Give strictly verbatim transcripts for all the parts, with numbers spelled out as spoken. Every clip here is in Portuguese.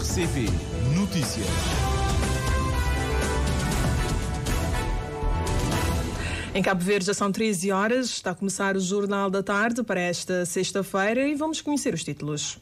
C P Notícias. Em Cabo Verde já são treze horas, está a começar o Jornal da Tarde para esta sexta-feira e vamos conhecer os títulos.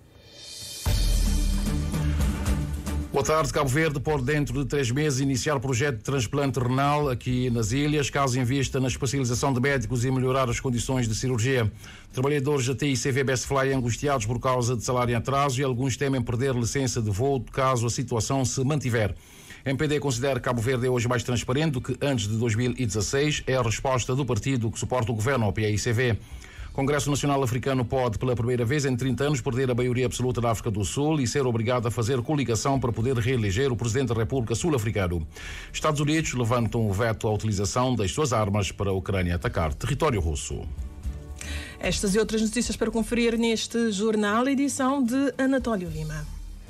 Boa tarde. Cabo Verde pode, dentro de três meses, iniciar o projeto de transplante renal aqui nas ilhas, caso invista na especialização de médicos e melhorar as condições de cirurgia. Trabalhadores da T I C V Bestfly angustiados por causa de salário em atraso e alguns temem perder licença de voo caso a situação se mantiver. M P D considera que Cabo Verde é hoje mais transparente do que antes de dois mil e dezasseis. É a resposta do partido que suporta o governo, o P I C V. Congresso Nacional Africano pode, pela primeira vez em trinta anos, perder a maioria absoluta da África do Sul e ser obrigado a fazer coligação para poder reeleger o Presidente da República Sul-Africano. Estados Unidos levantam o veto à utilização das suas armas para a Ucrânia atacar território russo. Estas e outras notícias para conferir neste jornal, edição de Anatólio Lima.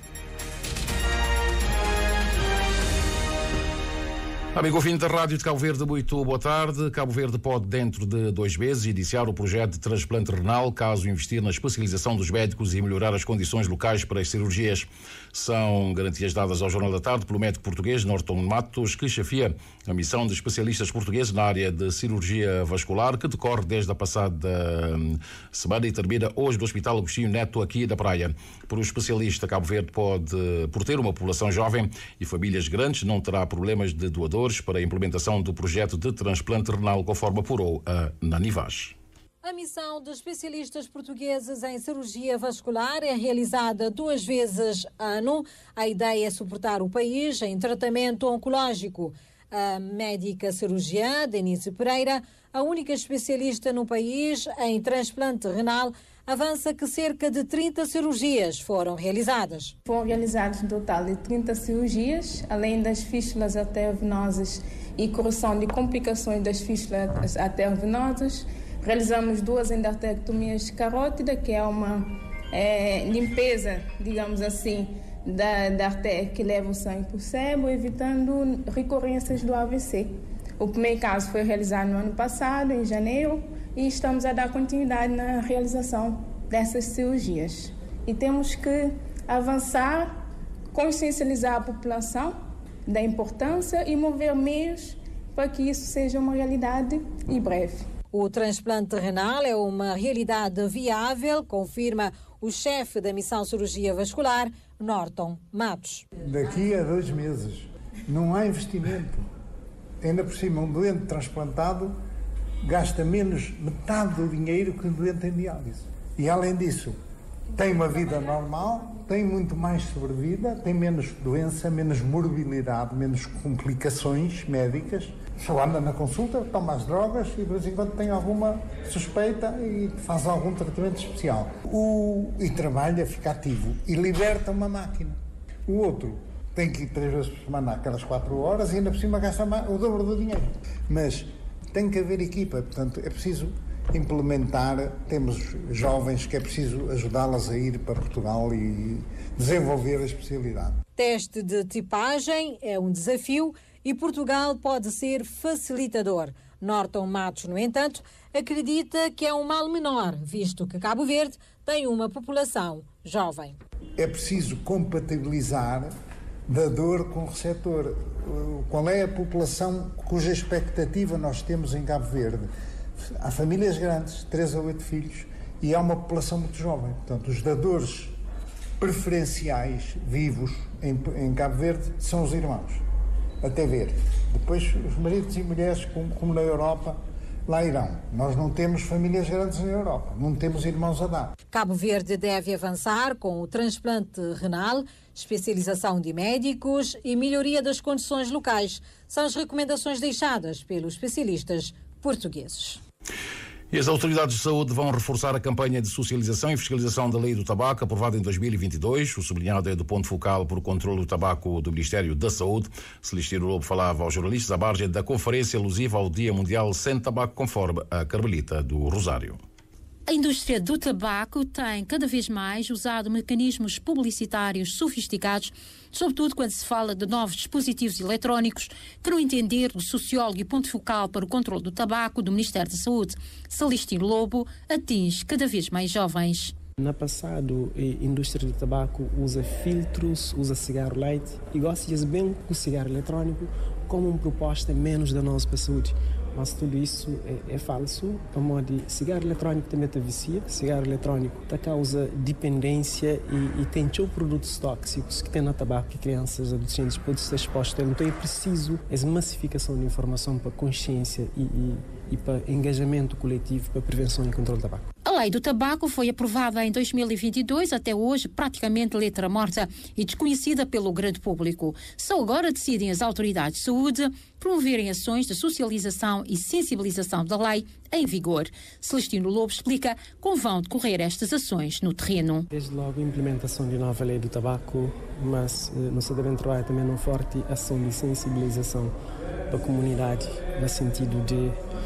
Amigo ouvinte da Rádio de Cabo Verde, muito boa tarde. Cabo Verde pode, dentro de dois meses, iniciar o projeto de transplante renal, caso investir na especialização dos médicos e melhorar as condições locais para as cirurgias. São garantias dadas ao Jornal da Tarde pelo médico português Norton Matos, que chefia a missão de especialistas portugueses na área de cirurgia vascular, que decorre desde a passada semana e termina hoje no Hospital Agostinho Neto, aqui da Praia. Por um especialista, Cabo Verde pode, por ter uma população jovem e famílias grandes, não terá problemas de doadores para a implementação do projeto de transplante renal, conforme apurou a Nanivaz. A missão de especialistas portugueses em cirurgia vascular é realizada duas vezes ano. A ideia é suportar o país em tratamento oncológico. A médica cirurgiã Denise Pereira, a única especialista no país em transplante renal, avança que cerca de trinta cirurgias foram realizadas. Foram realizadas um total de trinta cirurgias, além das fístulas arteriovenosas e correção de complicações das fístulas arteriovenosas. Realizamos duas endarterectomias carótidas, que é uma é, limpeza, digamos assim, da, da artéria que leva o sangue para o cérebro, evitando recorrências do A V C. O primeiro caso foi realizado no ano passado, em janeiro, e estamos a dar continuidade na realização dessas cirurgias. E temos que avançar, consciencializar a população da importância e mover meios para que isso seja uma realidade em breve. O transplante renal é uma realidade viável, confirma o chefe da missão cirurgia vascular, Norton Matos. Daqui a dois meses não há investimento. Ainda por cima, um doente transplantado gasta menos metade do dinheiro que um doente em diálise. E além disso, tem uma vida normal, tem muito mais sobrevida, tem menos doença, menos morbilidade, menos complicações médicas. Só anda na consulta, toma as drogas e de vez em quando tem alguma suspeita e faz algum tratamento especial. O, e trabalha, fica ativo e liberta uma máquina. O outro tem que ir três vezes por semana, aquelas quatro horas, e ainda por cima gasta o dobro do dinheiro. Mas tem que haver equipa, portanto é preciso implementar, temos jovens que é preciso ajudá-las a ir para Portugal e desenvolver a especialidade. Teste de tipagem é um desafio e Portugal pode ser facilitador. Norton Matos, no entanto, acredita que é um mal menor, visto que Cabo Verde tem uma população jovem. É preciso compatibilizar dador com receptor. Qual é a população cuja expectativa nós temos em Cabo Verde? Há famílias grandes, três a oito filhos, e há uma população muito jovem. Portanto, os dadores preferenciais vivos em, em Cabo Verde são os irmãos, até ver. Depois, os maridos e mulheres, como, como na Europa, lá irão. Nós não temos famílias grandes na Europa, não temos irmãos a dar. Cabo Verde deve avançar com o transplante renal, especialização de médicos e melhoria das condições locais. São as recomendações deixadas pelos especialistas portugueses. E as autoridades de saúde vão reforçar a campanha de socialização e fiscalização da Lei do Tabaco, aprovada em dois mil e vinte e dois. O sublinhado é do ponto focal para o controle do tabaco do Ministério da Saúde. Celestino Lobo falava aos jornalistas à margem da conferência alusiva ao Dia Mundial Sem Tabaco, conforme a Carmelita do Rosário. A indústria do tabaco tem cada vez mais usado mecanismos publicitários sofisticados, sobretudo quando se fala de novos dispositivos eletrónicos, que, no entender do sociólogo e ponto focal para o controle do tabaco do Ministério da Saúde, Celestino Lobo, atinge cada vez mais jovens. No passado, a indústria do tabaco usa filtros, usa cigarro light e gosta bem com o cigarro eletrônico como uma proposta menos danosa para a saúde. Mas tudo isso é, é falso, a modo de cigarro eletrônico também te vicia, cigarro eletrônico te causa dependência e, e tem outros produtos tóxicos que tem no tabaco que crianças e adolescentes podem estar expostos. Então é preciso essa massificação de informação para consciência e, e, e para engajamento coletivo para prevenção e controle do tabaco. A lei do tabaco foi aprovada em dois mil e vinte e dois, até hoje praticamente letra morta e desconhecida pelo grande público. Só agora decidem as autoridades de saúde promoverem ações de socialização e sensibilização da lei em vigor. Celestino Lobo explica como vão decorrer estas ações no terreno. Desde logo a implementação de nova lei do tabaco, mas eh, nós devemos trabalhar também uma forte ação de sensibilização para a comunidade, no sentido de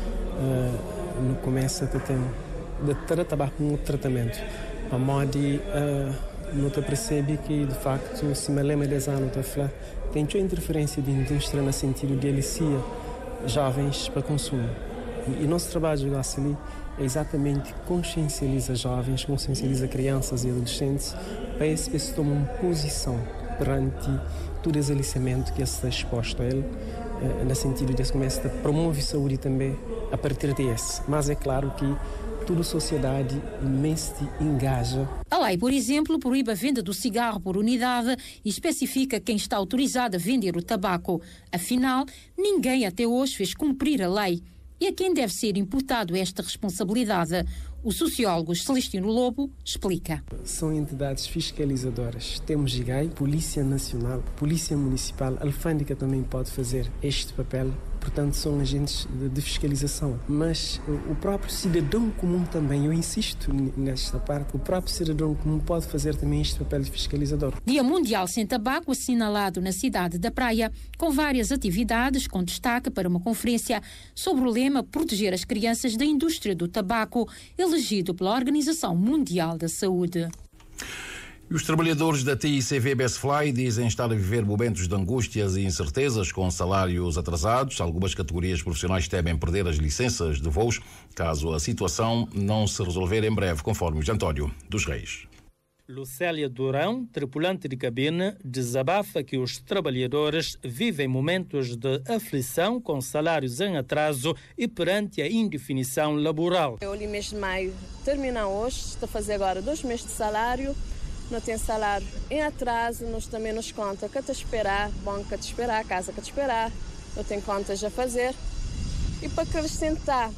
uh, no começo até ter de ter tabaco como tratamento. A modo uh, não te percebe que, de facto, se me lembra dez anos, tem uma interferência de indústria no sentido de alicia jovens para consumo. E, e nosso trabalho ali é exatamente consciencializar jovens, consciencializar crianças e adolescentes para esse pessoa tomar uma posição perante todo esse aliciamento que está exposto a ele, uh, no sentido de que começa a promover saúde também a partir desse. Mas é claro que toda a sociedade imenso engaja. A lei, por exemplo, proíbe a venda do cigarro por unidade e especifica quem está autorizado a vender o tabaco. Afinal, ninguém até hoje fez cumprir a lei. E a quem deve ser imputado esta responsabilidade? O sociólogo Celestino Lobo explica. São entidades fiscalizadoras. Temos I G A I, Polícia Nacional, Polícia Municipal, a Alfândega também pode fazer este papel. Portanto, são agentes de fiscalização. Mas o próprio cidadão comum também, eu insisto nesta parte, o próprio cidadão comum pode fazer também este papel de fiscalizador. Dia Mundial Sem Tabaco assinalado na cidade da Praia, com várias atividades, com destaque para uma conferência sobre o lema Proteger as Crianças da Indústria do Tabaco, elegido pela Organização Mundial da Saúde. E os trabalhadores da T I C V Bestfly dizem estar a viver momentos de angústias e incertezas com salários atrasados. Algumas categorias profissionais temem perder as licenças de voos caso a situação não se resolver em breve, conforme o António dos Reis. Lucélia Durão, tripulante de cabine, desabafa que os trabalhadores vivem momentos de aflição com salários em atraso e perante a indefinição laboral. Eu li mês de maio, termina hoje, está a fazer agora dois meses de salário. Não tem salário em atraso, nós também nos conta que te esperar, banca te esperar, casa que te esperar, não tem contas a fazer. E para que eles tentar,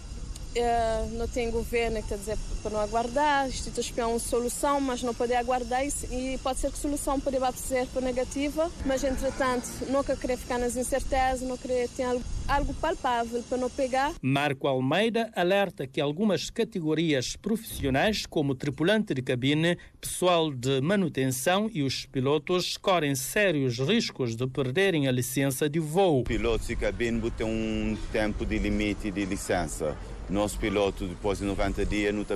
eh, não tem governo, quer dizer, para não aguardar, isto é uma solução, mas não poder aguardar e pode ser que a solução pode ser para negativa, mas entretanto, nunca querer ficar nas incertezas, não querer ter algo, algo palpável para não pegar. Marco Almeida alerta que algumas categorias profissionais, como tripulante de cabine, pessoal de manutenção e os pilotos, correm sérios riscos de perderem a licença de voo. Pilotos de cabine têm um tempo de limite de licença. Nosso piloto, depois de noventa dias, não tem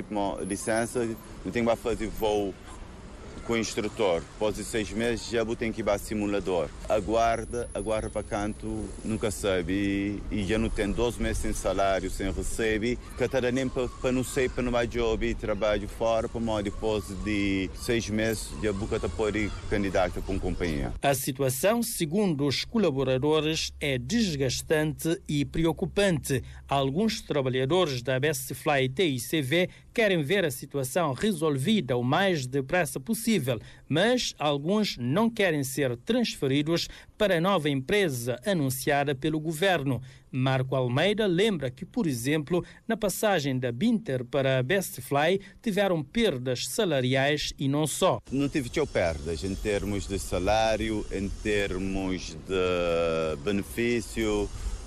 licença, não tem que fazer voo com o instrutor. Depois de seis meses, já tem que ir para simulador. Aguarda, aguarda para canto, nunca sabe. E, e já não tem doze meses sem salário, sem receber. Que até nem para não sei, para não vai job e trabalho fora, para depois de seis meses, já nunca pode ir candidato para uma companhia. A situação, segundo os colaboradores, é desgastante e preocupante. Alguns trabalhadores da Bestfly T I C V querem ver a situação resolvida o mais depressa possível, mas alguns não querem ser transferidos para a nova empresa anunciada pelo governo. Marco Almeida lembra que, por exemplo, na passagem da Binter para a Bestfly tiveram perdas salariais e não só. Não tive perdas em termos de salário, em termos de benefício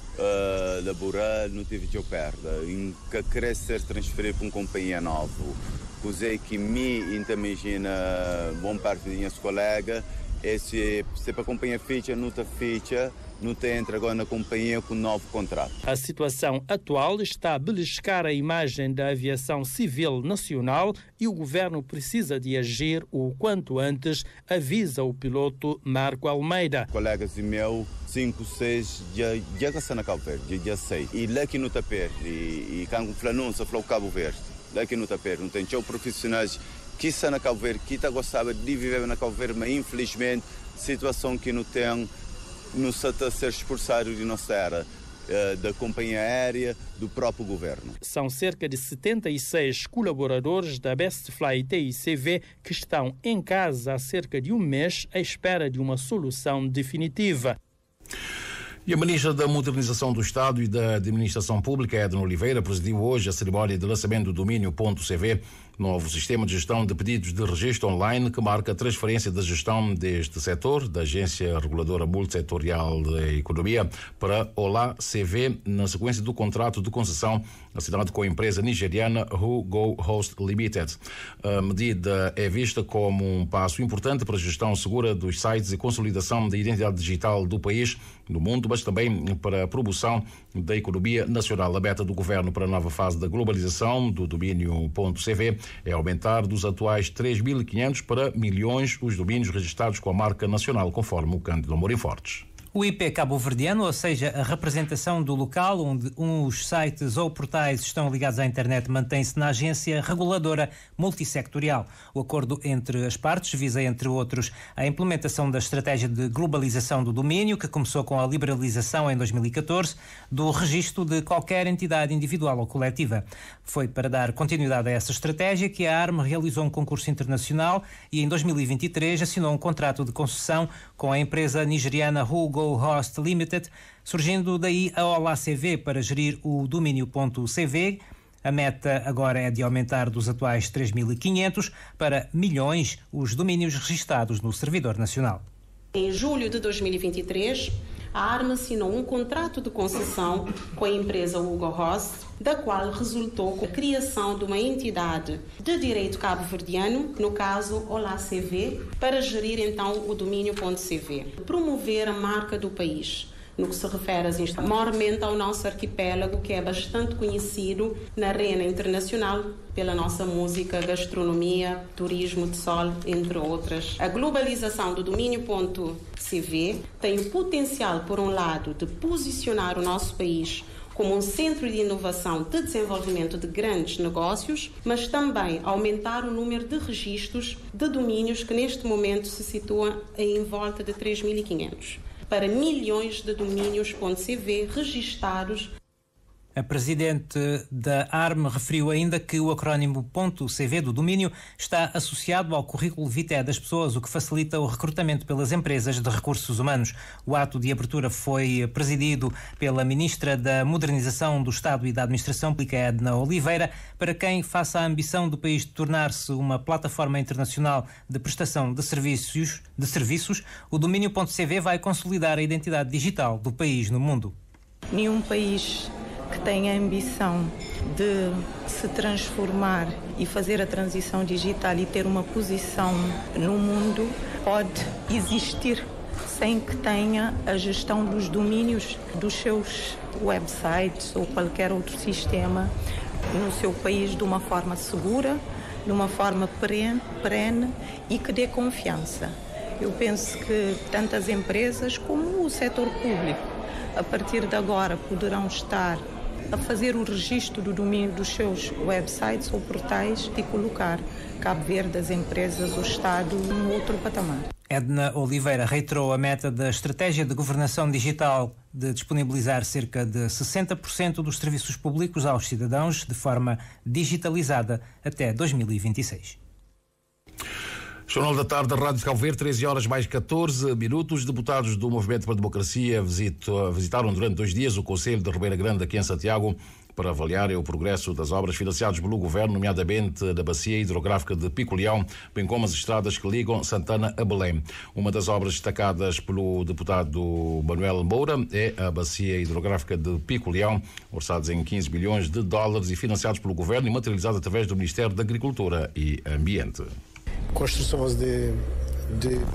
uh, laboral, não tive perda. Em que querer ser transferido para uma companhia nova. Usei que me imagina boa parte dos meus colegas, e se, se para a companhia ficha, não está ficha, não te entra agora na companhia com um novo contrato. A situação atual está a beliscar a imagem da aviação civil nacional e o governo precisa de agir o quanto antes, avisa o piloto Marco Almeida. Colegas meus, cinco, seis, já, já estão na Cabo Verde, já sei. E lá que não está perto, e, e quando o Flanunça falou Cabo Verde. lá que não está perto, não tem tchau profissionais que estão na Cabo Verde, que gostava de viver na Cabo Verde, mas infelizmente situação que não tem, não está a ser expulsado de nossa terra, da companhia aérea, do próprio governo. São cerca de setenta e seis colaboradores da Best Fly T I C V que estão em casa há cerca de um mês à espera de uma solução definitiva. E a Ministra da Modernização do Estado e da Administração Pública, Edna Oliveira, presidiu hoje a cerimónia de lançamento do domínio.cv, novo sistema de gestão de pedidos de registro online que marca a transferência da gestão deste setor, da Agência Reguladora Multissetorial da Economia, para Olá C V, na sequência do contrato de concessão assinado com a empresa nigeriana Who Go Host Limited. A medida é vista como um passo importante para a gestão segura dos sites e consolidação da identidade digital do país, do mundo, mas também para a promoção da economia nacional. A meta do governo para a nova fase da globalização do domínio.cv é aumentar dos atuais três mil e quinhentos para milhões os domínios registrados com a marca nacional, conforme o Cândido Amorim Fortes. O I P cabo-verdiano, ou seja, a representação do local onde uns sites ou portais estão ligados à internet, mantém-se na Agência Reguladora Multissectorial. O acordo entre as partes visa, entre outros, a implementação da estratégia de globalização do domínio, que começou com a liberalização em dois mil e catorze, do registro de qualquer entidade individual ou coletiva. Foi para dar continuidade a essa estratégia que a ARM realizou um concurso internacional e, em dois mil e vinte e três, assinou um contrato de concessão com a empresa nigeriana Who Go Host Limited, surgindo daí a Olá C V para gerir o domínio.cv. A meta agora é de aumentar dos atuais três mil e quinhentos para milhões os domínios registados no servidor nacional. Em julho de dois mil e vinte e três, a ARM assinou um contrato de concessão com a empresa Hugo Host, da qual resultou a criação de uma entidade de direito cabo-verdiano, no caso Olá C V, para gerir então o domínio.cv. Promover a marca do país, no que se refere às instalações, maiormente ao nosso arquipélago, que é bastante conhecido na arena internacional pela nossa música, gastronomia, turismo de sol, entre outras. A globalização do domínio.cv tem o potencial, por um lado, de posicionar o nosso país como um centro de inovação de desenvolvimento de grandes negócios, mas também aumentar o número de registros de domínios que neste momento se situa em volta de três mil e quinhentos. Para milhões de domínios.cv registados. A presidente da ARM referiu ainda que o acrónimo .cv do domínio está associado ao currículo vitae das pessoas, o que facilita o recrutamento pelas empresas de recursos humanos. O ato de abertura foi presidido pela Ministra da Modernização do Estado e da Administração Pública, Edna Oliveira, para quem faça a ambição do país de tornar-se uma plataforma internacional de prestação de serviços, de serviços, o domínio.cv vai consolidar a identidade digital do país no mundo. Nenhum país que tem a ambição de se transformar e fazer a transição digital e ter uma posição no mundo pode existir sem que tenha a gestão dos domínios dos seus websites ou qualquer outro sistema no seu país de uma forma segura, de uma forma perene, perene e que dê confiança. Eu penso que tanto as empresas como o setor público, a partir de agora, poderão estar a fazer o registro do domínio dos seus websites ou portais e colocar Cabo Verde, as empresas, o Estado num outro patamar. Edna Oliveira reiterou a meta da estratégia de governação digital de disponibilizar cerca de sessenta por cento dos serviços públicos aos cidadãos de forma digitalizada até dois mil e vinte e seis. Jornal da Tarde da Rádio de Cabo Verde, treze horas mais catorze minutos. Deputados do Movimento para a Democracia visito, visitaram durante dois dias o Conselho de Ribeira Grande, aqui em Santiago, para avaliar o progresso das obras financiadas pelo Governo, nomeadamente da bacia hidrográfica de Pico Leão, bem como as estradas que ligam Santana a Belém. Uma das obras destacadas pelo deputado Manuel Moura é a bacia hidrográfica de Pico Leão, orçados em quinze bilhões de dólares e financiados pelo Governo e materializados através do Ministério da Agricultura e Ambiente. Construções de, de, de,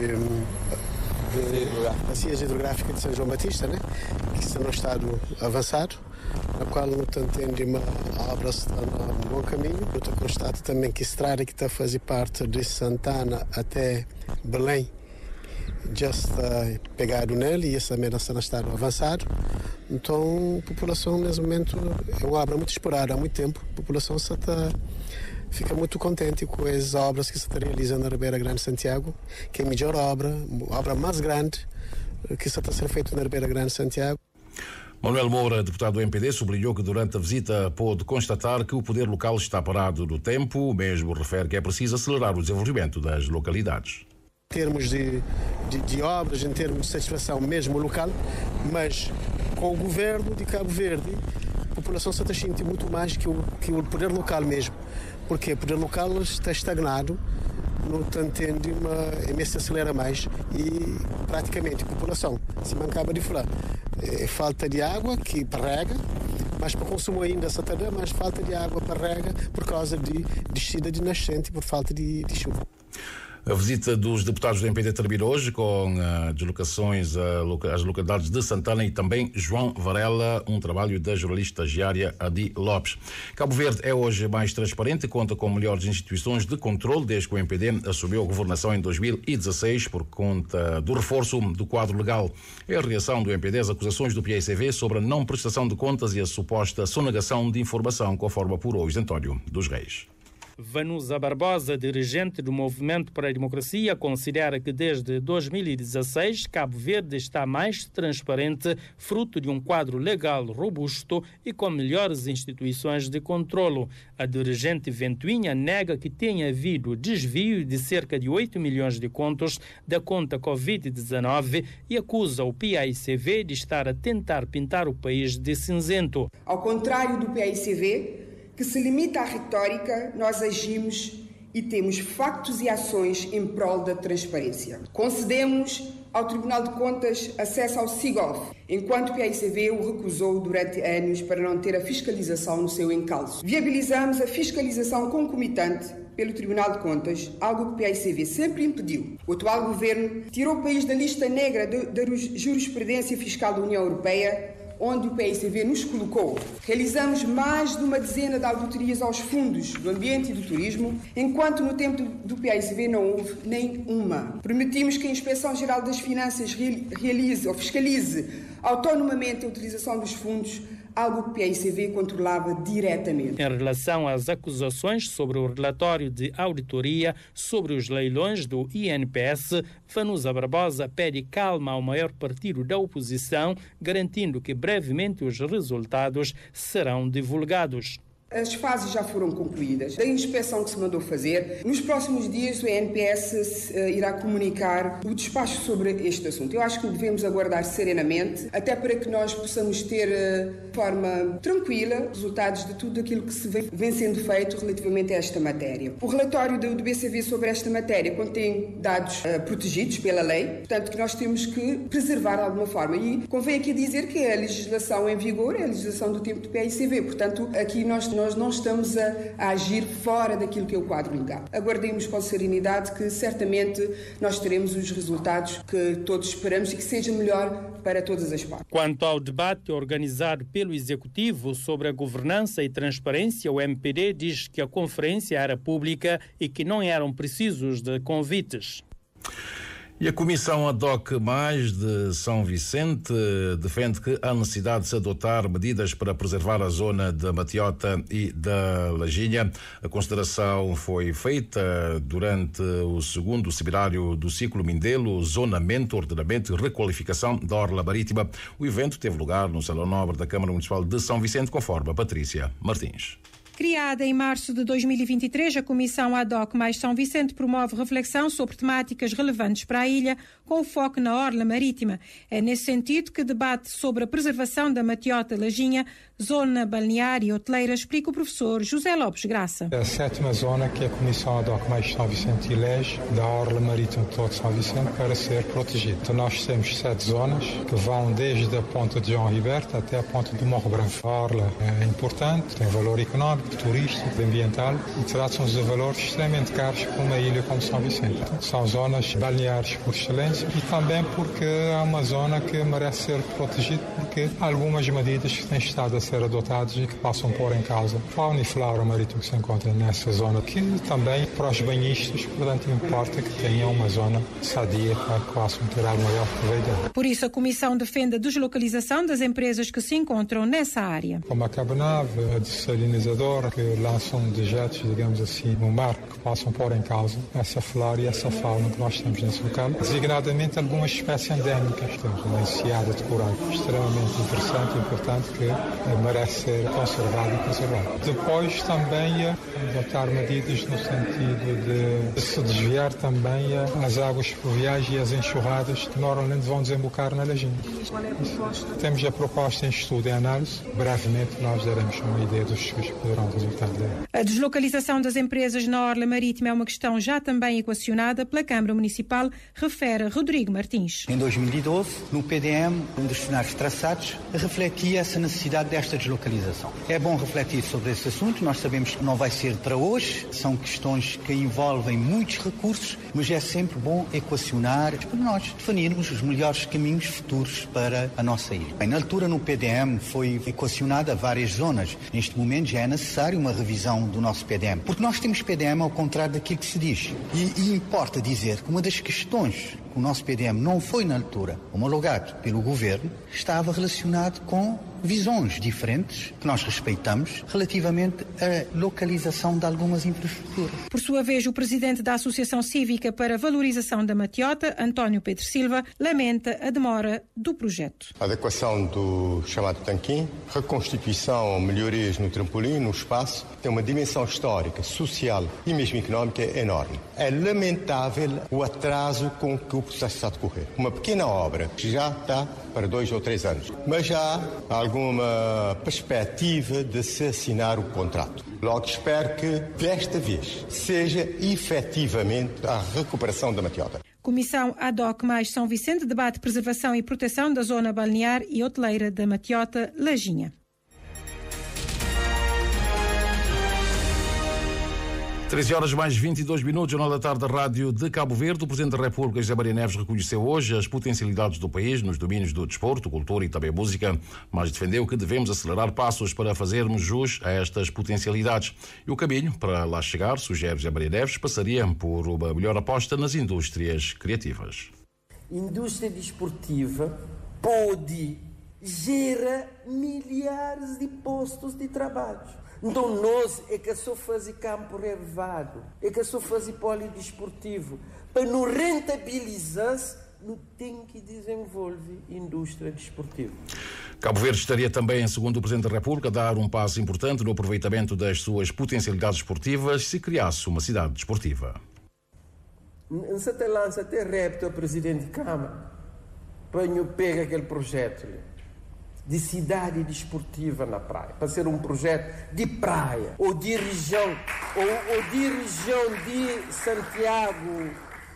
de bacias hidrográficas de São João Batista, né? Que estão no estado avançado, na qual não entende uma obra está no bom caminho. Eu constato também que a estrada que está a fazer parte de Santana até Belém já está pegado nele e essa também está no estado avançado. Então, a população, nesse momento, é uma obra muito esperada há muito tempo. A população se está, fica muito contente com as obras que se está realizando na Ribeira Grande de Santiago, que é a melhor obra, a obra mais grande que se está a ser feita na Ribeira Grande de Santiago. Manuel Moura, deputado do M P D, sublinhou que durante a visita pôde constatar que o poder local está parado no tempo, mesmo refere que é preciso acelerar o desenvolvimento das localidades. Em termos de, de, de obras, em termos de satisfação mesmo local, mas com o governo de Cabo Verde, a população se está sentindo muito mais que o, que o poder local mesmo. Porque o poder local está estagnado, não entende, uma, se acelera mais e praticamente a população se acaba de falar. É falta de água que rega, mas para consumo ainda se está, mas falta de água para rega por causa de descida de nascente, por falta de, de chuva. A visita dos deputados do M P D termina hoje com uh, deslocações às localidades de Santana e também João Varela, um trabalho da jornalista estagiária Adi Lopes. Cabo Verde é hoje mais transparente e conta com melhores instituições de controle desde que o M P D assumiu a governação em dois mil e dezasseis por conta do reforço do quadro legal. É a reação do M P D às acusações do P I C V sobre a não prestação de contas e a suposta sonegação de informação, conforme apurou o António dos Reis. Vanusa Barbosa, dirigente do Movimento para a Democracia, considera que desde dois mil e dezasseis Cabo Verde está mais transparente, fruto de um quadro legal robusto e com melhores instituições de controlo. A dirigente ventoinha nega que tenha havido desvio de cerca de oito milhões de contos da conta covid dezenove e acusa o P I C V de estar a tentar pintar o país de cinzento. Ao contrário do P I C V, que se limita à retórica, nós agimos e temos factos e ações em prol da transparência. Concedemos ao Tribunal de Contas acesso ao SIGOF, enquanto o P I C V o recusou durante anos para não ter a fiscalização no seu encalço. Viabilizamos a fiscalização concomitante pelo Tribunal de Contas, algo que o P I C V sempre impediu. O atual governo tirou o país da lista negra da jurisprudência fiscal da União Europeia, onde o P I C V nos colocou. Realizamos mais de uma dezena de auditorias aos fundos do ambiente e do turismo, enquanto no tempo do P I C V não houve nem uma. Permitimos que a Inspeção-Geral das Finanças realize ou fiscalize autonomamente a utilização dos fundos, algo que o P I C V controlava diretamente. Em relação às acusações sobre o relatório de auditoria sobre os leilões do I N P S, Vanusa Barbosa pede calma ao maior partido da oposição, garantindo que brevemente os resultados serão divulgados. As fases já foram concluídas, da inspeção que se mandou fazer. Nos próximos dias o I N P S uh, irá comunicar o despacho sobre este assunto. Eu acho que devemos aguardar serenamente, até para que nós possamos ter uh, de forma tranquila resultados de tudo aquilo que se vem, vem sendo feito relativamente a esta matéria. O relatório do, do B C V sobre esta matéria contém dados uh, protegidos pela lei, portanto que nós temos que preservar de alguma forma. E convém aqui dizer que a legislação em vigor é a legislação do tempo do P I C V, portanto aqui nós Nós não estamos a, a agir fora daquilo que é o quadro legal. Aguardemos com serenidade que certamente nós teremos os resultados que todos esperamos e que seja melhor para todas as partes. Quanto ao debate organizado pelo Executivo sobre a governança e transparência, o M P D diz que a conferência era pública e que não eram precisos de convites. E a Comissão Ad Hoc Mais de São Vicente defende que há necessidade de se adotar medidas para preservar a zona da Matiota e da Lajinha. A consideração foi feita durante o segundo seminário do ciclo Mindelo, Zonamento, Ordenamento e Requalificação da Orla Marítima. O evento teve lugar no Salão Nobre da Câmara Municipal de São Vicente, conforme a Patrícia Martins. Criada em março de dois mil e vinte e três, a Comissão Ad Hoc Mais São Vicente promove reflexão sobre temáticas relevantes para a ilha, com foco na orla marítima. É nesse sentido que debate sobre a preservação da Matiota Lajinha, zona balnear e hoteleira, explica o professor José Lopes Graça. A sétima zona que a Comissão Ad Hoc Mais São Vicente elege da orla marítima de todo São Vicente para ser protegida. Então nós temos sete zonas que vão desde a ponta de João Riberto até a ponta do Morro Branco. A orla é importante, tem valor económico, turístico, ambiental, e trata-se de valores extremamente caros para uma ilha como São Vicente. São zonas balneares por excelência e também porque é uma zona que merece ser protegida, porque há algumas medidas que têm estado a ser adotadas e que passam a pôr em causa a fauna e flora marítima que se encontra nessa zona, que também para os banhistas, portanto, importa que tenham uma zona sadia para que possam tirar o maior proveito. Por isso, a Comissão defende a deslocalização das empresas que se encontram nessa área. Como a Cabenave, a dessalinizadora, que lançam dejetos, digamos assim, no mar, que possam pôr em causa essa flora e essa fauna que nós temos nesse local, designadamente algumas espécies endémicas. Temos uma enseada de coral extremamente interessante e importante que merece ser conservada e preservada. Depois também adotar medidas no sentido de se desviar também as águas fluviais e as enxurradas que normalmente vão desembocar na Lajinha. Qual é a proposta? Temos a proposta em estudo e análise. Brevemente nós daremos uma ideia dos estudos que poderão resultar dela. A deslocalização das empresas na orla marítima é uma questão já também equacionada pela Câmara Municipal, refere Rodrigo Martins. Em dois mil e doze, no P D M, um dos cenários traçados refletia essa necessidade desta deslocalização. É bom refletir sobre esse assunto. Nós sabemos que não vai ser para hoje, são questões que envolvem muitos recursos, mas é sempre bom equacionar para nós definirmos os melhores caminhos futuros para a nossa ilha. Bem, na altura no P D M foi equacionada várias zonas. Neste momento já é necessário uma revisão do nosso P D M, porque nós temos P D M ao contrário daquilo que se diz. E, e importa dizer que uma das questões que o nosso P D M não foi na altura homologado pelo Governo estava relacionado com visões diferentes que nós respeitamos relativamente à localização de algumas infraestruturas. Por sua vez, o presidente da Associação Cívica para a Valorização da Matiota, António Pedro Silva, lamenta a demora do projeto. A adequação do chamado tanquim, reconstituição, melhorias no trampolim, no espaço, tem uma dimensão histórica, social e mesmo económica enorme. É lamentável o atraso com que o processo está a decorrer. Uma pequena obra que já está para dois ou três anos, mas já há alguma perspectiva de se assinar o contrato. Logo espero que desta vez seja efetivamente a recuperação da Matiota. Comissão Ad Hoc mais São Vicente debate preservação e proteção da zona balnear e hoteleira da Matiota, Lajinha. treze horas mais vinte e dois minutos, Jornal da Tarde da Rádio de Cabo Verde. O Presidente da República, José Maria Neves, reconheceu hoje as potencialidades do país nos domínios do desporto, cultura e também música, mas defendeu que devemos acelerar passos para fazermos jus a estas potencialidades. E o caminho para lá chegar, sugere José Maria Neves, passaria por uma melhor aposta nas indústrias criativas. Indústria desportiva pode gerar milhares de postos de trabalho. Então nós é que só fazer campo relevado, é que só fazer polidesportivo. Para não rentabilizar-se, não tem que desenvolver indústria desportiva. Cabo Verde estaria também, segundo o Presidente da República, a dar um passo importante no aproveitamento das suas potencialidades esportivas se criasse uma cidade desportiva. Você até lança até repto ao Presidente de Câmara para eu pegar aquele projeto de cidade desportiva na praia, para ser um projeto de praia, ou de região, ou, ou de região de Santiago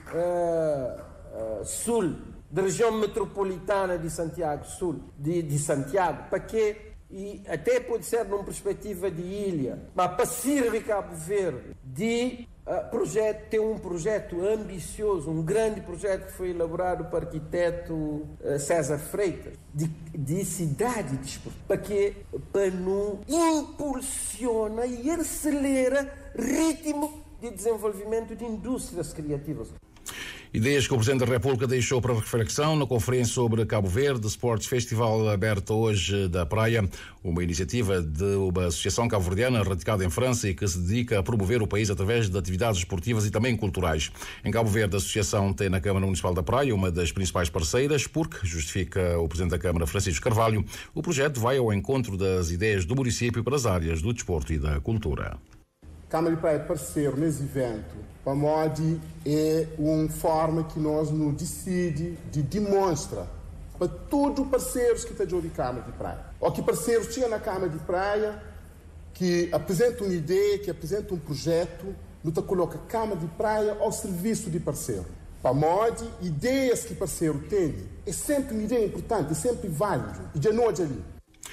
uh, uh, Sul, da região metropolitana de Santiago Sul, de, de Santiago, para quê? E até pode ser numa perspectiva de ilha, mas para servir Cabo Verde de uh, projeto, tem um projeto ambicioso, um grande projeto que foi elaborado pelo arquiteto uh, César Freitas, de, de cidade desportiva, para quê? Para não impulsiona e acelera ritmo de desenvolvimento de indústrias criativas. Ideias que o Presidente da República deixou para reflexão na Conferência sobre Cabo Verde Sports Festival, aberta hoje da Praia, uma iniciativa de uma associação cabo-verdiana radicada em França e que se dedica a promover o país através de atividades esportivas e também culturais. Em Cabo Verde, a associação tem na Câmara Municipal da Praia uma das principais parceiras, porque, justifica o Presidente da Câmara, Francisco Carvalho, o projeto vai ao encontro das ideias do município para as áreas do desporto e da cultura. Câmara de Praia parceiro nesse evento, para Modi é uma forma que nós nos decide de demonstrar para todos os parceiros que estão de Câmara de Praia, ou que parceiros tinham na Câmara de Praia, que apresentam uma ideia, que apresentam um projeto, não te coloca a Câmara de Praia ao serviço de parceiro. Para Modi, ideias que parceiro tem, é sempre uma ideia importante, é sempre válido, e de noite ali.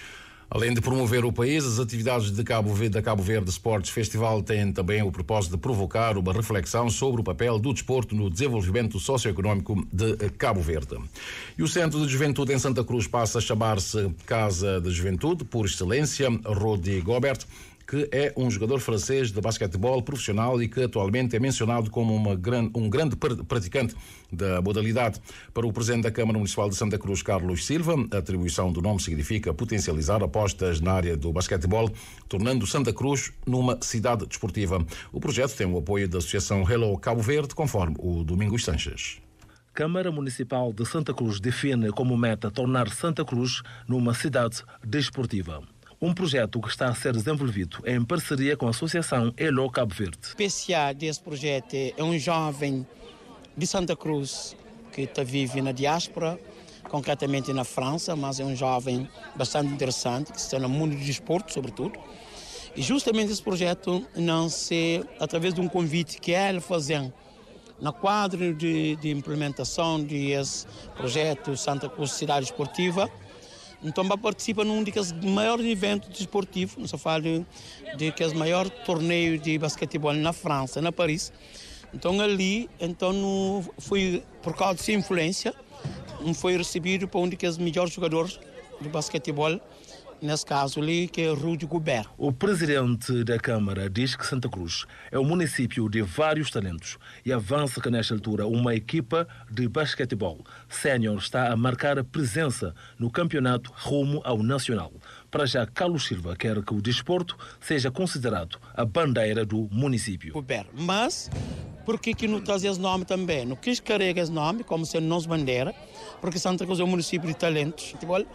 Além de promover o país, as atividades de Cabo Verde, da Cabo Verde Sports Festival têm também o propósito de provocar uma reflexão sobre o papel do desporto no desenvolvimento socioeconómico de Cabo Verde. E o Centro de Juventude em Santa Cruz passa a chamar-se Casa de Juventude por excelência. Rudi Gobert, que é um jogador francês de basquetebol profissional e que atualmente é mencionado como uma gran, um grande praticante da modalidade. Para o presidente da Câmara Municipal de Santa Cruz, Carlos Silva, a atribuição do nome significa potencializar apostas na área do basquetebol, tornando Santa Cruz numa cidade desportiva. O projeto tem o apoio da Associação Hello Cabo Verde, conforme o Domingos Sanches. Câmara Municipal de Santa Cruz define como meta tornar Santa Cruz numa cidade desportiva. Um projeto que está a ser desenvolvido em parceria com a Associação Hello Cabo Verde. O especial desse projeto é um jovem de Santa Cruz que está vive na diáspora, concretamente na França, mas é um jovem bastante interessante, que está no mundo do desporto, sobretudo. E justamente esse projeto nasce através de um convite que ele fazia no quadro de, de implementação desse projeto Santa Cruz Cidade Esportiva. Então, vai participar num dos maiores eventos desportivos, não se fala de, de que é o maior torneio de basquetebol na França, na Paris. Então, ali, então, no, foi, por causa de sua influência, foi recebido por um dos melhores jogadores de basquetebol, nesse caso ali, que é Rudi Gobert. O presidente da Câmara diz que Santa Cruz é um município de vários talentos e avança que, nesta altura, uma equipa de basquetebol sénior está a marcar a presença no campeonato rumo ao nacional. Para já, Carlos Silva quer que o desporto seja considerado a bandeira do município. Gobert. Mas, por que que não traz esse nome também? Não quis carregar esse nome como sendo nossa bandeira, porque Santa Cruz é um município de talentos,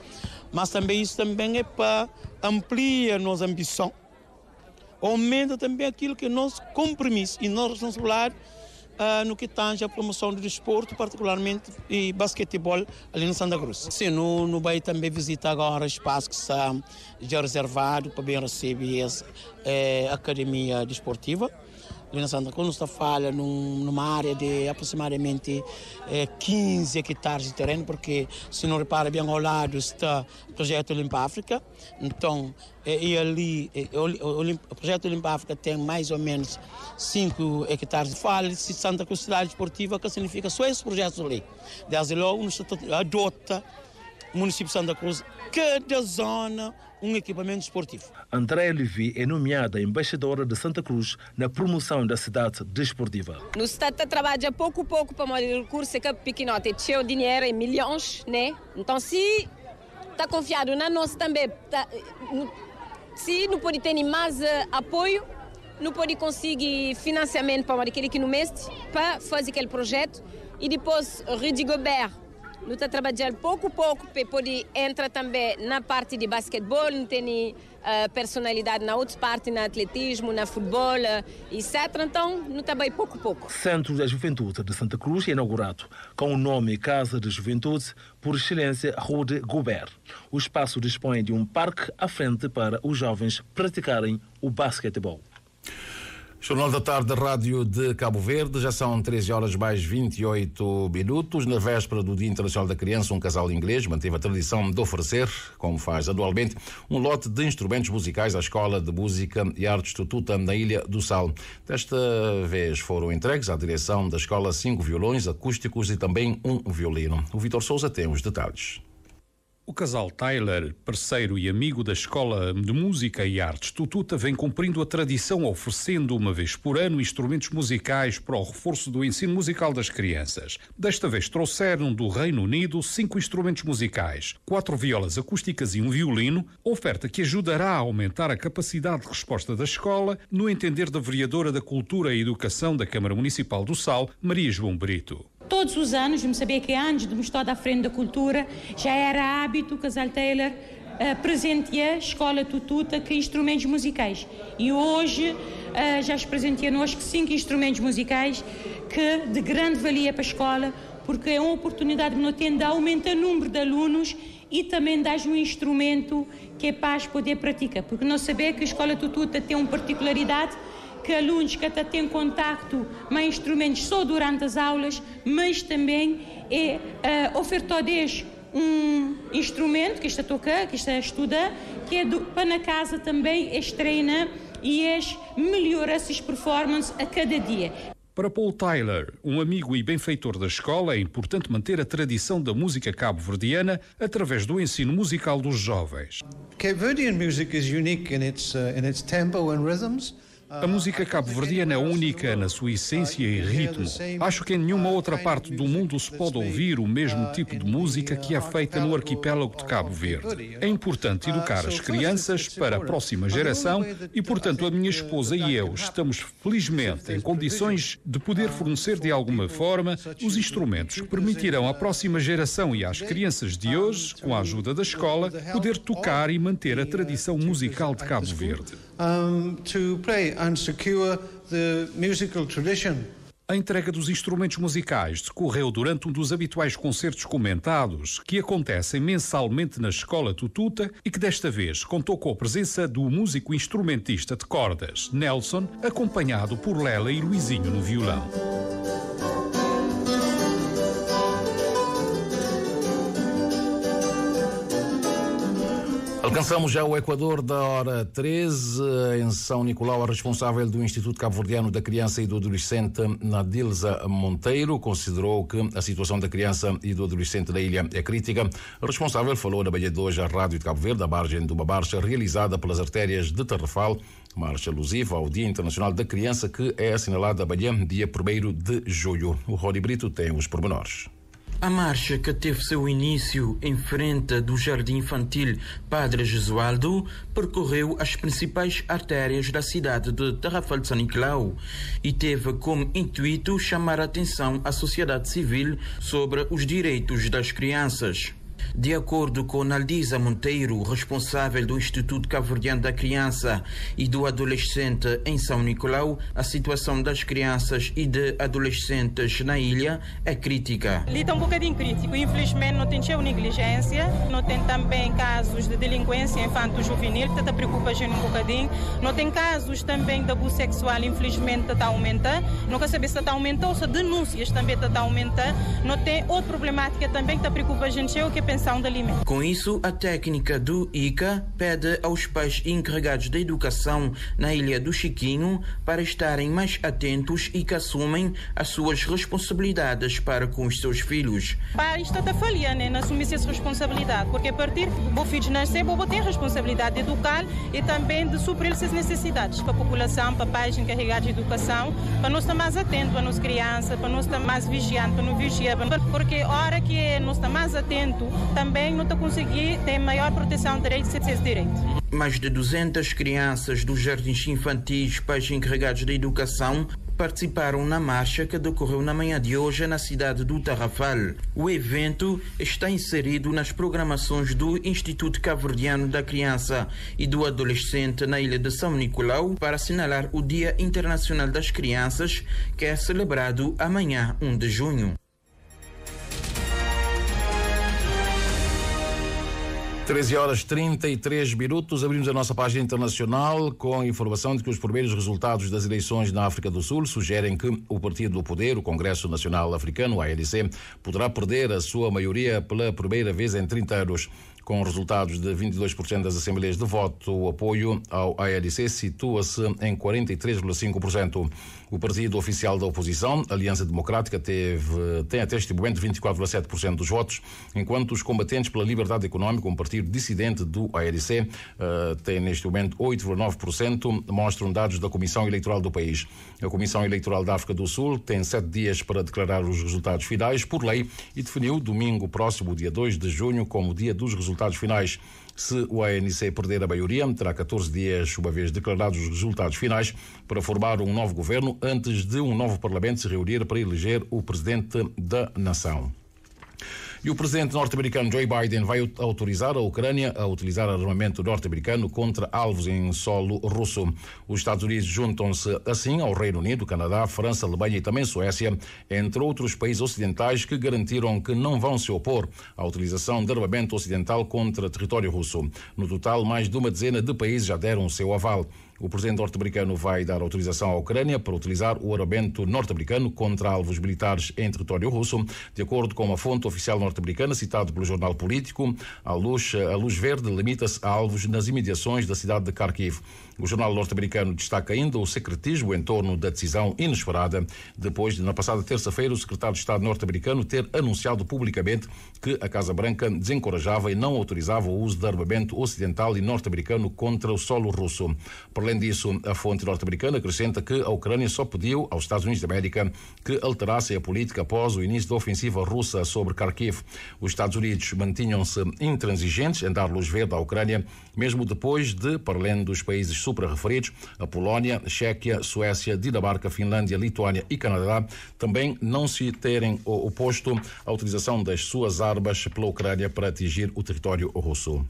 mas também isso também é para ampliar a nossa ambição, aumenta também aquilo que é nosso compromisso e nossa responsabilidade uh, no que tange a promoção do desporto, particularmente e basquetebol ali no Santa Cruz. Sim, no, no vai também visitar agora o espaço que está já reservado para bem receber essa é, academia desportiva. Ali na Santa Cruz está falha num, numa área de aproximadamente eh, quinze hectares de terreno, porque, se não repara bem, ao lado está o projeto Limpa África. Então, eh, e ali, eh, o, o, o projeto Limpa África tem mais ou menos cinco hectares de falha de Santa Cruz Cidade Esportiva, que significa só esses projetos ali. Desde logo, adota o município de Santa Cruz, cada zona, um equipamento esportivo. Andréa Levi é nomeada embaixadora de Santa Cruz na promoção da cidade desportiva. No Estado trabalha pouco a pouco para o recurso que é pequenote, é cheio de dinheiro em milhões, né? Então, se está confiado na nossa também, tá, se não pode ter mais uh, apoio, não pode conseguir financiamento para aquele que não mestre, para fazer aquele projeto. E depois, Rudi Gobert, nós estamos trabalhando pouco a pouco para poder entrar também na parte de basquetebol, não tem uh, personalidade na outra parte, no atletismo, no futebol, uh, etcétera. Então, nós trabalhamos pouco a pouco. Centro da Juventude de Santa Cruz é inaugurado com o nome Casa de Juventude, por excelência Rudi Gobert. O espaço dispõe de um parque à frente para os jovens praticarem o basquetebol. Jornal da Tarde da Rádio de Cabo Verde, já são treze horas mais vinte e oito minutos. Na véspera do Dia Internacional da Criança, um casal inglês manteve a tradição de oferecer, como faz anualmente, um lote de instrumentos musicais à Escola de Música e Artes Tututa na Ilha do Sal. Desta vez foram entregues à direção da escola cinco violões acústicos e também um violino. O Vitor Sousa tem os detalhes. O casal Tyler, parceiro e amigo da Escola de Música e Artes Tututa, vem cumprindo a tradição oferecendo uma vez por ano instrumentos musicais para o reforço do ensino musical das crianças. Desta vez trouxeram do Reino Unido cinco instrumentos musicais, quatro violas acústicas e um violino, oferta que ajudará a aumentar a capacidade de resposta da escola, no entender da vereadora da Cultura e Educação da Câmara Municipal do Sal, Maria João Brito. Todos os anos, me sabia que antes de me estar à frente da cultura, já era hábito o casal Taylor uh, presentear a Escola Tututa com instrumentos musicais. E hoje uh, já se presenteia nós cinco instrumentos musicais que de grande valia para a escola, porque é uma oportunidade que nós temos de aumentar o número de alunos e também dar um instrumento que é para poder praticar. Porque nós sabemos que a Escola Tututa tem uma particularidade, que alunos que até têm contacto com instrumentos só durante as aulas, mas também é uh, ofertar um instrumento que está a tocar, que está a estudar, que é do, para na casa também es treina e es melhora essas performances a cada dia. Para Paul Tyler, um amigo e benfeitor da escola, é importante manter a tradição da música cabo-verdiana através do ensino musical dos jovens. Cape Verdean music is unique in its, uh, in its tempo and rhythms. A música cabo-verdiana é única na sua essência e ritmo. Acho que em nenhuma outra parte do mundo se pode ouvir o mesmo tipo de música que é feita no arquipélago de Cabo Verde. É importante educar as crianças para a próxima geração e, portanto, a minha esposa e eu estamos felizmente em condições de poder fornecer de alguma forma os instrumentos que permitirão à próxima geração e às crianças de hoje, com a ajuda da escola, poder tocar e manter a tradição musical de Cabo Verde. Um, to play and secure the musical tradition. A entrega dos instrumentos musicais decorreu durante um dos habituais concertos comentados que acontecem mensalmente na Escola Tututa e que desta vez contou com a presença do músico instrumentista de cordas, Nelson, acompanhado por Lela e Luizinho no violão. Alcançamos já o Equador da hora treze. Em São Nicolau, a responsável do Instituto Cabo-Verdiano da Criança e do Adolescente, Nadilza Monteiro, considerou que a situação da criança e do adolescente na ilha é crítica. A responsável falou na manhã de hoje à Rádio de Cabo Verde, à margem de uma marcha realizada pelas artérias de Tarrafal, marcha alusiva ao Dia Internacional da Criança, que é assinalada amanhã, dia primeiro de julho. O Rony Brito tem os pormenores. A marcha, que teve seu início em frente do Jardim Infantil Padre Jesualdo, percorreu as principais artérias da cidade de Tarrafal de São Nicolau e teve como intuito chamar a atenção à sociedade civil sobre os direitos das crianças. De acordo com Naldiza Monteiro, responsável do Instituto Cabo-Verdiano da Criança e do Adolescente em São Nicolau, a situação das crianças e de adolescentes na ilha é crítica. Ali está um bocadinho crítico. Infelizmente não tem negligência, não tem também casos de delinquência infanto-juvenil, que está preocupa a gente um bocadinho. Não tem casos também de abuso sexual, infelizmente está aumentando. Nunca sabe se está aumentando ou se denúncias também está aumentando. Não tem outra problemática também que está preocupa a gente, é o que é pensão de alimento. Com isso, a técnica do I C A pede aos pais encarregados da educação na Ilha do Chiquinho para estarem mais atentos e que assumem as suas responsabilidades para com os seus filhos. Para isto está falhando, né, assumir essa responsabilidade, porque a partir do filho nascer, vou ter a responsabilidade de educar e também de suprir essas necessidades para a população, para pais encarregados de educação, para nós estar mais atentos para as crianças, para nós estar mais vigiantes, para não vigiar, porque a hora que nós estamos mais atentos, também não está conseguir ter maior proteção de direitos e seus direitos. Mais de duzentas crianças dos jardins infantis, pais encarregados da educação, participaram na marcha que decorreu na manhã de hoje na cidade do Tarrafal. O evento está inserido nas programações do Instituto Cabo-Verdiano da Criança e do Adolescente na ilha de São Nicolau para assinalar o Dia Internacional das Crianças, que é celebrado amanhã, primeiro de junho. treze horas e trinta e três minutos, abrimos a nossa página internacional com a informação de que os primeiros resultados das eleições na África do Sul sugerem que o Partido do Poder, o Congresso Nacional Africano, a A N C, poderá perder a sua maioria pela primeira vez em trinta anos. Com resultados de vinte e dois por cento das assembleias de voto, o apoio ao A N C situa-se em quarenta e três vírgula cinco por cento. O partido oficial da oposição, Aliança Democrática, teve, tem até este momento vinte e quatro vírgula sete por cento dos votos, enquanto os combatentes pela liberdade económica, um partido dissidente do A N C, uh, tem neste momento oito vírgula nove por cento, mostram dados da Comissão Eleitoral do país. A Comissão Eleitoral da África do Sul tem sete dias para declarar os resultados finais, por lei, e definiu domingo próximo, dia dois de junho, como dia dos resultados resultados finais. Se o A N C perder a maioria, terá catorze dias, uma vez declarados os resultados finais, para formar um novo governo antes de um novo parlamento se reunir para eleger o presidente da nação. E o presidente norte-americano Joe Biden vai autorizar a Ucrânia a utilizar armamento norte-americano contra alvos em solo russo. Os Estados Unidos juntam-se assim ao Reino Unido, Canadá, França, Alemanha e também Suécia, entre outros países ocidentais que garantiram que não vão se opor à utilização de armamento ocidental contra território russo. No total, mais de uma dezena de países já deram o seu aval. O presidente norte-americano vai dar autorização à Ucrânia para utilizar o armamento norte-americano contra alvos militares em território russo. De acordo com uma fonte oficial norte-americana citada pelo jornal Político, a luz, a luz verde limita-se a alvos nas imediações da cidade de Kharkiv. O jornal norte-americano destaca ainda o secretismo em torno da decisão inesperada, depois de, na passada terça-feira, o secretário de Estado norte-americano ter anunciado publicamente que a Casa Branca desencorajava e não autorizava o uso de armamento ocidental e norte-americano contra o solo russo. Por além disso, a fonte norte-americana acrescenta que a Ucrânia só pediu aos Estados Unidos da América que alterassem a política após o início da ofensiva russa sobre Kharkiv. Os Estados Unidos mantinham-se intransigentes em dar luz verde à Ucrânia, mesmo depois de, para além dos países suprarreferidos, a Polónia, Chequia, Suécia, Dinamarca, Finlândia, Lituânia e Canadá também não se terem oposto à utilização das suas armas pela Ucrânia para atingir o território russo.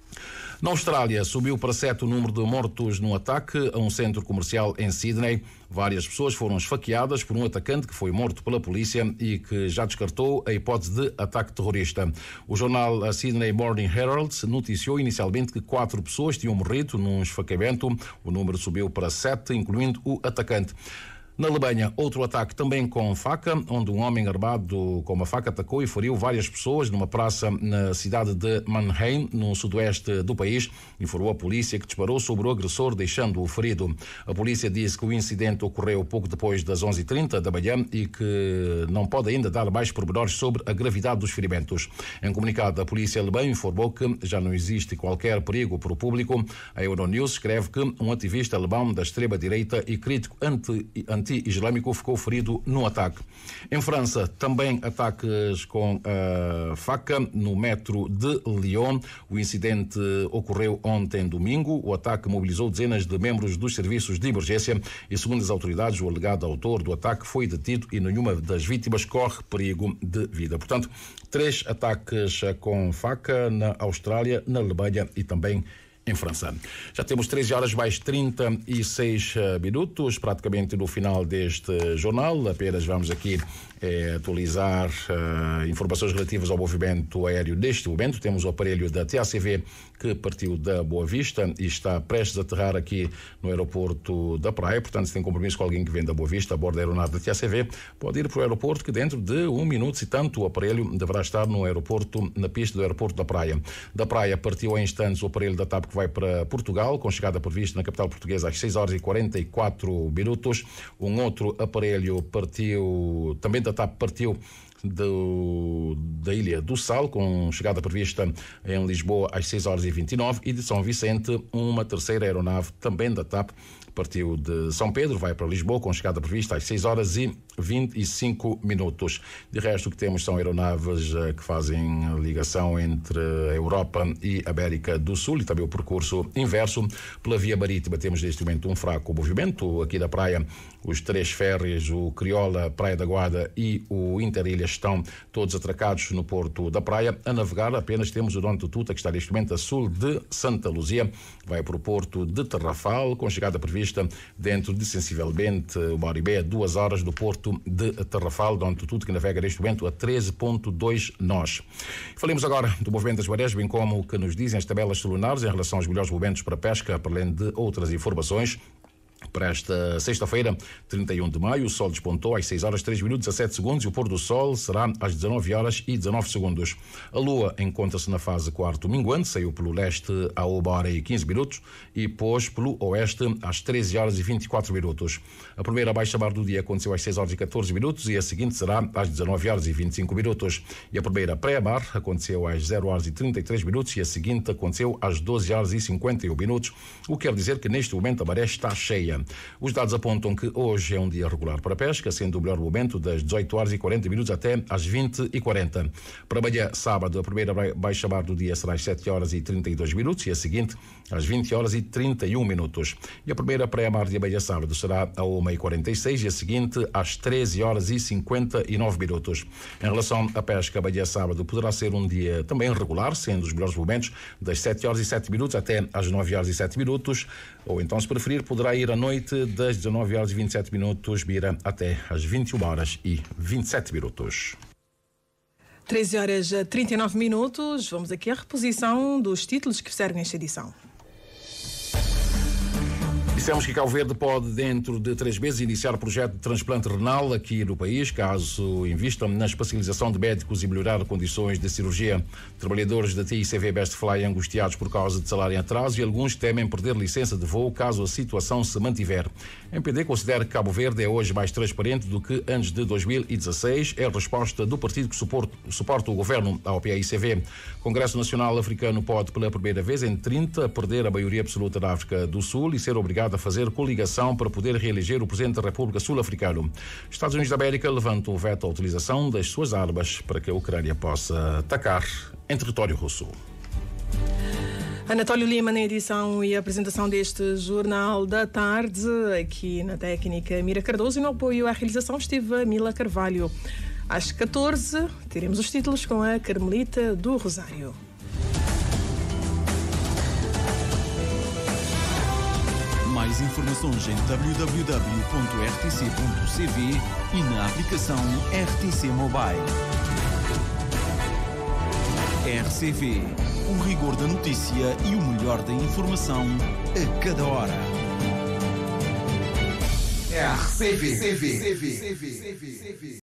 Na Austrália, subiu para sete o número de mortos num ataque a um centro comercial em Sydney. Várias pessoas foram esfaqueadas por um atacante que foi morto pela polícia e que já descartou a hipótese de ataque terrorista. O jornal Sydney Morning Herald noticiou inicialmente que quatro pessoas tinham morrido num esfaqueamento. O número subiu para sete, incluindo o atacante. Na Alemanha, outro ataque também com faca, onde um homem armado com uma faca atacou e feriu várias pessoas numa praça na cidade de Mannheim, no sudoeste do país, informou a polícia, que disparou sobre o agressor, deixando-o ferido. A polícia disse que o incidente ocorreu pouco depois das onze e trinta da manhã e que não pode ainda dar mais pormenores sobre a gravidade dos ferimentos. Em comunicado, a polícia alemã informou que já não existe qualquer perigo para o público. A Euronews escreve que um ativista alemão da extrema-direita e crítico anti, anti islâmico ficou ferido no ataque. Em França, também ataques com a faca no metro de Lyon. O incidente ocorreu ontem domingo. O ataque mobilizou dezenas de membros dos serviços de emergência e, segundo as autoridades, o alegado autor do ataque foi detido e nenhuma das vítimas corre perigo de vida. Portanto, três ataques com faca na Austrália, na Alemanha e também em França. Já temos treze horas mais trinta e seis minutos, praticamente no final deste jornal. Apenas vamos aqui é, atualizar uh, informações relativas ao movimento aéreo neste momento. Temos o aparelho da T A C V que partiu da Boa Vista e está prestes a aterrar aqui no aeroporto da Praia. Portanto, se tem compromisso com alguém que vem da Boa Vista a bordo da aeronave da T A C V, pode ir para o aeroporto, que dentro de um minuto e tanto o aparelho deverá estar no aeroporto, na pista do aeroporto da Praia. Da Praia partiu em instantes o aparelho da TAP que vai para Portugal, com chegada prevista na capital portuguesa às seis horas e quarenta e quatro minutos. Um outro aparelho partiu, também da TAP partiu Do, da Ilha do Sal, com chegada prevista em Lisboa às seis horas e vinte e nove, e de São Vicente, uma terceira aeronave também da TAP partiu de São Pedro, vai para Lisboa, com chegada prevista às seis horas e vinte e cinco minutos. De resto, o que temos são aeronaves que fazem ligação entre a Europa e a América do Sul e também o percurso inverso. Pela via marítima temos neste momento um fraco movimento. Aqui da praia, os três férreos, o Crioula, Praia da Guarda e o Interilha, estão todos atracados no porto da Praia. A navegar apenas temos o Dom Tututa, que está neste momento a sul de Santa Luzia, vai para o porto de Tarrafal, com chegada prevista dentro de sensivelmente uma hora e meia, duas horas do porto de Tarrafal, Dom Tututa, que navega neste momento a treze vírgula dois nós. Falemos agora do movimento das marés, bem como o que nos dizem as tabelas solares em relação aos melhores momentos para pesca, para além de outras informações. Para esta sexta-feira, trinta e um de maio, o sol despontou às seis horas três minutos e dezassete segundos e o pôr do sol será às dezenove horas e dezenove segundos. A lua encontra-se na fase quarto minguante, saiu pelo leste a uma hora e quinze minutos e pôs pelo oeste às treze horas e vinte e quatro minutos. A primeira baixa-mar do dia aconteceu às seis horas e catorze minutos e a seguinte será às dezenove horas e vinte e cinco minutos. E a primeira pré-mar aconteceu às zero horas e trinta e três minutos e a seguinte aconteceu às doze horas e cinquenta e um minutos, o que quer dizer que neste momento a maré está cheia. Os dados apontam que hoje é um dia regular para a pesca, sendo o melhor momento das dezoito horas e quarenta minutos até às vinte e quarenta. Para amanhã, sábado, a primeira baixa-mar do dia será às sete horas e trinta e dois minutos e a seguinte às vinte horas e trinta e um minutos. E a primeira pré-mar de amanhã, sábado, será a uma e quarenta e seis e a seguinte às treze horas e cinquenta e nove minutos. Em relação à pesca, amanhã, sábado, poderá ser um dia também regular, sendo os melhores momentos das sete horas e sete minutos até às nove horas e sete minutos, ou então, se preferir, poderá ir à noite das dezenove horas e vinte e sete minutos, vira até às vinte e uma horas e vinte e sete minutos. treze horas e trinta e nove minutos. Vamos aqui à reposição dos títulos que servem esta edição. Dissemos que Cabo Verde pode, dentro de três meses, iniciar o projeto de transplante renal aqui no país, caso invistam na especialização de médicos e melhorar condições de cirurgia. Trabalhadores da T I C V Bestfly angustiados por causa de salário em atraso e alguns temem perder licença de voo caso a situação se mantiver. A M P D considera que Cabo Verde é hoje mais transparente do que antes de dois mil e dezasseis. É a resposta do partido que suporta, suporta o governo ao P A I C V. O Congresso Nacional Africano pode, pela primeira vez em trinta, perder a maioria absoluta da África do Sul e ser obrigado a fazer coligação para poder reeleger o presidente da República Sul-Africano. Estados Unidos da América levantam o veto à utilização das suas armas para que a Ucrânia possa atacar em território russo. Anatólio Lima na edição e apresentação deste Jornal da Tarde, aqui na técnica Mira Cardoso, e no apoio à realização esteve a Mila Carvalho. Às catorze teremos os títulos com a Carmelita do Rosário. Mais informações em w w w ponto r t c ponto c v e na aplicação R T C Mobile. R C V, o rigor da notícia e o melhor da informação a cada hora. R C V.